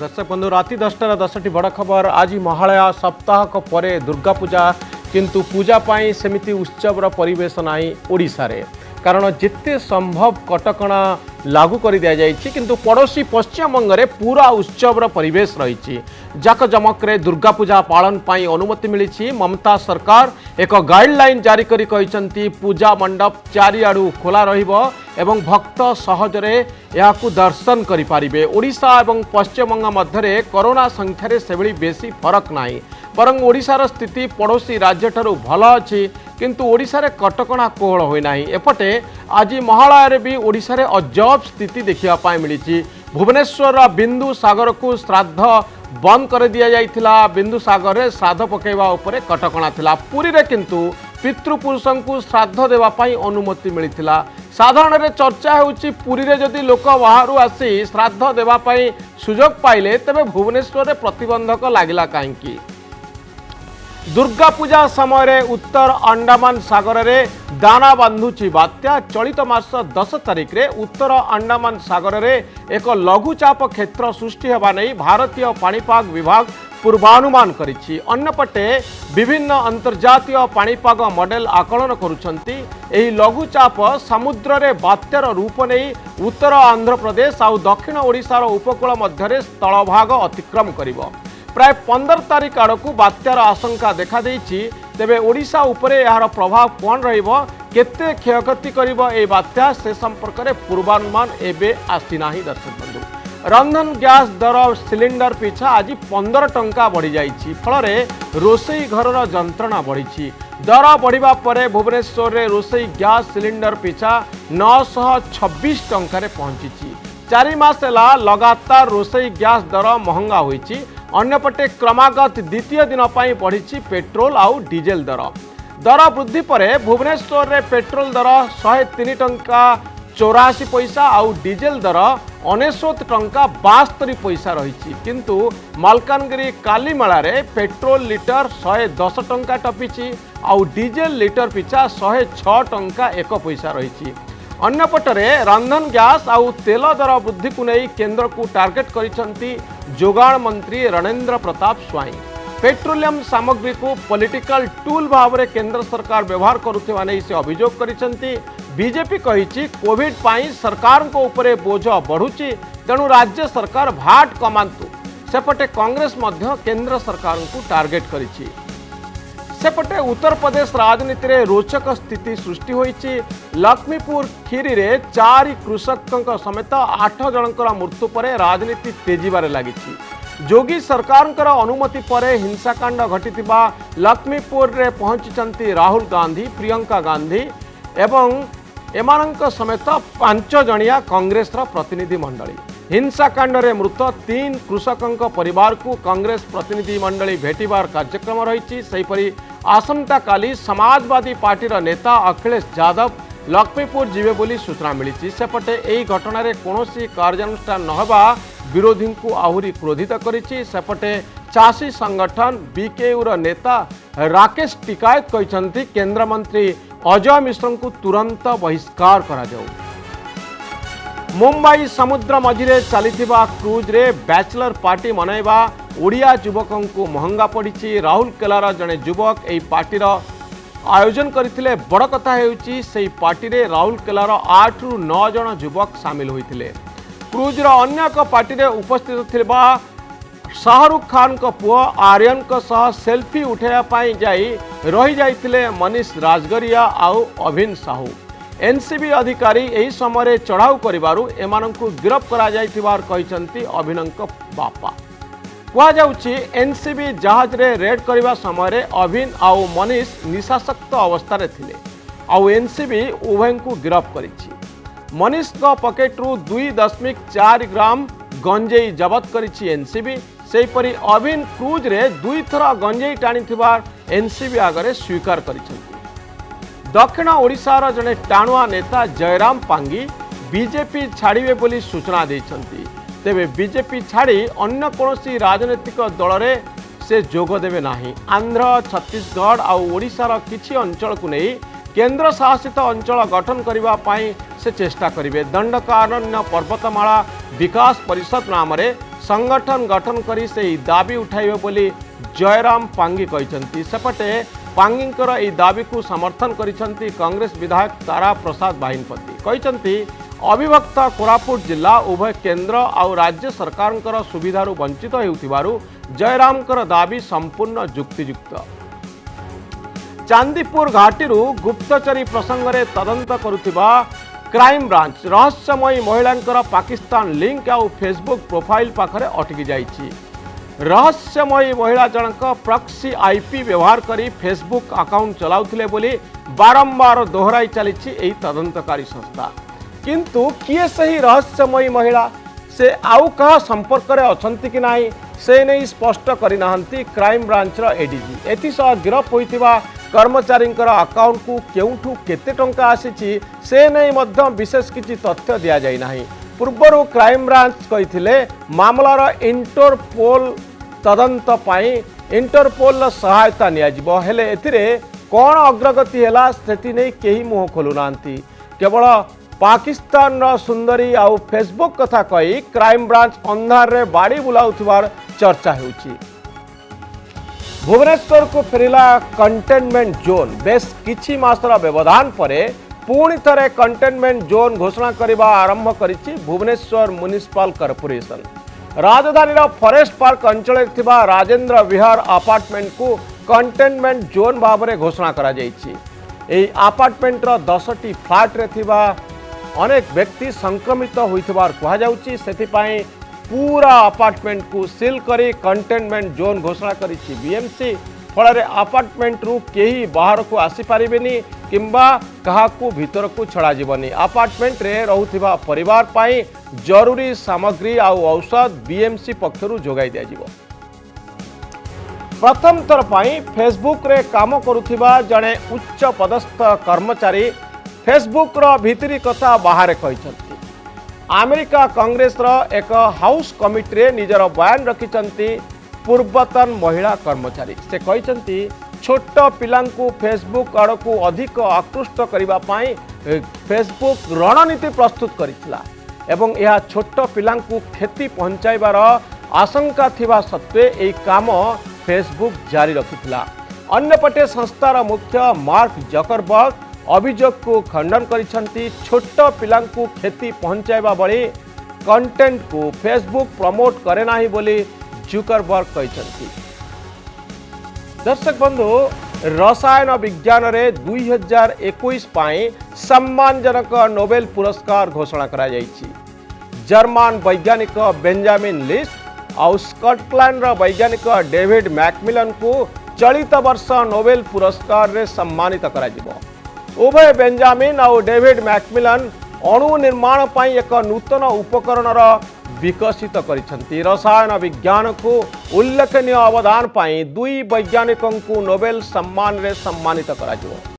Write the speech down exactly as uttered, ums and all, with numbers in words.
दर्शक बंधु राति दसटार दसटी बड़ खबर। आज महालया सप्ताह पर दुर्गा पूजा किंतु पूजा पाई सेमिति उत्सवर परिवेश नाही ओडिशा रे। कारण जिते संभव कटकणा लागू कर दि जाइए किंतु पड़ोशी पश्चिमबंग में पूरा उत्सवर परिवेश रही। जाकजमक्रे दुर्गा पूजा पालन पाई अनुमति मिली। ममता सरकार एक गाइडलाइन जारी करी कहिसंती पूजा मंडप चारिआडू खोला रहिबो एवं भक्त सहजरे याकू दर्शन करि पारिबे। ओडिशा एवं पश्चिमबंग मध्यरे कोरोना संख्यारे सेभली बेसी फरक नाही, बरं ओडिशार स्थिति पड़ोशी राज्य ठारू भल अछि किंतु ओडिशा रे कटकणा कोहल होई नाही। एपटे आज महालय भी ओडिशा रे अजब स्थिति देखिया पाई मिली। भुवनेश्वर बिंदु सागर को श्राद्ध बंद कर दिया जाइथिला। बिंदु सागर रे श्राद्ध पकेवा उपरे कटकणा थिला। पुरी रे किंतु पितृपुरुषों को श्राद्ध देवा पाई अनुमति मिलिथिला। साधारण रे चर्चा होउची पुरी रे जदि लोक बाहरु आसी श्राद्ध देवा पाई सुजोग पाइले तबे भुवनेश्वर रे प्रतिबंधक लागिला काहेकि। दुर्गा पूजा समय रे उत्तर अंडमान सागर रे दाना बांधुची बात्या। चलित मास दस तारिख रे उत्तर अंडमान सागर रे एक लघुचाप क्षेत्र सृष्टि होगा नहीं भारतीय पाणीपाग विभाग पूर्वानुमान करिछि। अन्यपटे विभिन्न अंतर्जातीय पाणीपाग मॉडल आकलन करुछंती एही लघुचाप समुद्र रे बात्यार रूप नहीं उत्तर आंध्र प्रदेश और दक्षिण ओडिशार उपकूल मध्य स्थलभाग अतिक्रम करिवो। प्राय पंद्रह तारिख आड़कू बात्यार आशंका देखा देइछि। तेबे ओडिशा उपरे यार प्रभाव कौन रहिबो, केते क्षयक्षति करिबो ए बात्या से संपर्क में पूर्वानुमान एबे आसी नाही। दर्शक बंधु रंधन गैस दर सिलिंडर पिछा आज पंद्रह टंका बढ़ी जाइछि। फलरे रोसई घरर जंत्रणा बढ़ी। दर बढ़िबा परे भुवनेश्वर रे रोसई गैस सिलिंडर पिछा नौ सौ छब्बीस टंका पहुंची। चारि मास एला लगातार रोसई गैस दर महंगा होइछि। अन्यपटे क्रमागत द्वितीय दिन पर बढ़ी पेट्रोल आउ डीजेल दर। दर वृद्धि पर भुवनेश्वर रे पेट्रोल दर सौ तीन टंका चौरासी पैसा आउ डीजेल दर अनेशत टंका बास्तरी पैसा रही। किंतु मालकानगिरी कालीमेला रे पेट्रोल लिटर सौ दस टंका टपिछि आउ डीजेल लिटर पिछा सौ छह टंका एक पैसा रही। अन्यपटरे रंधन गैस आउ तेल दर वृद्धि को नहीं केंद्र को टार्गेट करिसंती जोगाण मंत्री रणेंद्र प्रताप स्वाई। पेट्रोलियम सामग्री को पॉलिटिकल टूल भाव में केंद्र सरकार व्यवहार करुवा नहीं से अभियोग करिसंती। बीजेपी कहिछि कोविड पाई सरकार को ऊपर बोझ बढ़ुची तेणु राज्य सरकार भाट कमांतु। सेपटे कांग्रेस मध्य केंद्र सरकार को टार्गेट करिछि। सेपटे उत्तर प्रदेश राजनीति रे रोचक स्थिति सृष्टि होइछि। लक्ष्मीपुर खीरी रे चार कृषकों समेत आठ जनकर मृत्यु पर राजनीति तेजीबारे लागिछि। जोगी सरकार अनुमति पर हिंसाकांड घटिथिबा लक्ष्मीपुर रे पहुंचीचंती राहुल गांधी, प्रियंका गांधी एवं एमानंक समेत पांच जणिया कांग्रेस प्रतिनिधि मंडली। हिंसाकांड रे मृत तीन कृषकों परिवार को कांग्रेस प्रतिनिधि मंडली भेटिबार कार्यक्रम रही। सेहीपरि आसंता काली समाजवादी पार्टीर नेता अखिलेश यादव लक्ष्मीपुर जीवे बोली सूचना मिली। सेपटे यही घटना कौनसी कार्यानुष्ठान नहबा विरोधी को आहुरी क्रोधित करिछि। सेपटे चाषी संगठन बीकेयूर नेता राकेश टिकायत कहते केंद्र मंत्री अजय मिश्र को तुरंत बहिष्कार करा जाऊ। मुंबई समुद्र मझिरे चलीथिबा क्रूज रे बैचलर पार्टी मनैबा ओडिया युवकों को महंगा पड़ी। राउरकेलार जड़े युवक यही पार्टीर आयोजन करथिले। बड़ कथा हेउची सेही पार्टी रे राउरकेलार आठ रु नौ जन युवक सामिल होइथिले। क्रूजर अन्य एक पार्टी रे उपस्थित थिबा शाहरुख खान को पुओ आर्यन को सह सेल्फी उठाया पाई जाई रही जाइथिले मनीष राजगरिया आउ अभिन साहू। एनसीबी अधिकारी यही समय चढ़ाऊ करिबारु एमानंकु गिरफ्त करा जाइथिबार कहिसंती अभिनंक बापा। कहुच्छी एनसीबी जहाज रे रेड करने समय अभिन आउ मनीष निशासक्त अवस्था थिले आउ एनसीबी उभय को गिरफ्त करिछि। मनीष को पकेट्रु दुई दशमिक चार ग्राम गंजेई जबत करिछि एनसीबी। सेहीपरि अभिन क्रूज रे दुई थर गंजेई टाणीथिबार एनसीबी आगरे स्वीकार करिछंती। दक्षिण ओडिशार जड़े टाणुआ नेता जयराम पांगी बीजेपी छाड़िबे बोली सूचना देइछंती। तेबे बीजेपी छाड़ी अन्य कौनसी राजनीतिक दल रे से जोग देवे नाही। आंध्र, छत्तीसगढ़ आउ ओडिशार किछि अंचल को नहीं केंद्र शासित अंचल गठन करिबा पाई से चेष्टा करिवे। दंडकारण्य पर्वतमाला विकास परिषद नाम रे संगठन गठन करी से दाबी उठाइबे बोली जयराम पांगी कहते। सेपटे पांगींकर यह दाबी को समर्थन करिसेंती कांग्रेस विधायक तारा प्रसाद बाहिनपति। कहते अविभक्त कोरापुट जिला उभय केंद्र और राज्य सरकार सुविधारू वंचित होउथिबारु जयरामकर दाबी संपूर्ण जुक्तियुक्त। चांदीपुर घाटी गुप्तचरी प्रसंग में तदंत करुथिबा क्राइम ब्रांच रहस्यमयी महिलांकर पाकिस्तान लिंक और फेसबुक प्रोफाइल पाखरे अटकी जाइछि। रहस्यमयी महिला जनक प्रॉक्सी आईपी व्यवहार करी फेसबुक अकाउंट चलाउथिले बोली बारंबार दोहराई चलीछि एही तदंतकारी संस्था। किंतु किए सही रहस्यमयी महिला से आउ कहा संपर्क में अछंती कि नाही से नहीं स्पष्ट करिनाहंती क्राइम ब्रांचर एडीजी। एथिसह गिरफ होइतिबा कर्मचारींकर अकाउंट को केउठू केते टंका आसीछि से नहीं मध्य विशेष किछि तथ्य दिया जाय नाही। पूर्वर क्राइम ब्रांच कहिथिले मामलार इंटरपोल तदंत पाई इंटरपोल सहायता नियाजिबो हेले एथिरे कोन अग्रगति हैला सेति नै केही मुह खोलु नांती। केवल पाकिस्तान रो सुंदरी आउ फेसबुक कथा कही क्राइम ब्रांच अंधार रे बाड़ी बुलाउथिबार चर्चा हेउछि। भुवनेश्वर को फेरिला कंटेनमेंट जोन बेस किछि मासर व्यवधान परे पुणी थरे कंटेनमेंट जोन घोषणा करने आरंभ करिछि भुवनेश्वर म्युनिसिपल कॉर्पोरेशन। राजधानी फॉरेस्ट पार्क अंचल राजेंद्र विहार अपार्टमेंट को कंटेनमेंट जोन भाव में घोषणा करा जाइछि। एही अपार्टमेंट दस टी फ्लैट रे थिबा अनेक व्यक्ति संक्रमित होइथिबार कहा जाउछि। सेथिपाई पूरा अपार्टमेंट को सील करी कंटेनमेंट जोन घोषणा करिछि बीएमसी। फल अपार्टमेंट रु केही बाहर को आसी पारिबेनी किंबा काहाकू भीतर को छड़ा जीवनी। अपार्टमेंट रे रहुथिबा परिवार पाई जरूरी सामग्री आउ औषध बीएमसी पक्षरु जोगाई दिया जिवो। प्रथम थर पाई फेसबुक रे काम करुथिबा जणे उच्च पदस्थ कर्मचारी फेसबुक रो भीतरी कथा बाहर कहिसंती। अमेरिका कांग्रेस रो एक हाउस कमिटी रे निजर बयान रखिसंती पूर्वतन महिला कर्मचारी। से कहते छोट पिलांकु फेसबुक आड़ को अधिक आकृष्ट करने फेसबुक रणनीति प्रस्तुत करिथिला एवं यह छोट पिलांकु क्षति पहुंचाइबार आशंका थिबा सत्वे एही काम फेसबुक जारी रखिथिला। अन्यपटे संस्थार मुख्य मार्क जकरबर्ग अभियोग को खंडन करिसंती। छोट पिलांकु क्षति पहुंचाइबा बळी कंटेंट को फेसबुक प्रमोट करे नाही बोली जुकरबर्ग कहते। दर्शक बंधु रसायन विज्ञान रे दुई हजार इक्कीस पाई सम्मानजनक नोबेल पुरस्कार घोषणा करा जाइछि। जर्मन वैज्ञानिक बेंजामिन लिस्ट और स्कॉटलैंड वैज्ञानिक डेविड मैकमिलन को चलित वर्ष नोबेल पुरस्कार रे सम्मानित करा जिवो। उभय बेंजामिन और डेविड मैकमिलन अणु निर्माण पाई एक नूतन उपकरण विकसित करिसंती। रसायन विज्ञान को उल्लेखनीय अवदान पाई दुई वैज्ञानिकों को नोबेल सम्मान रे सम्मानित करा जिवो।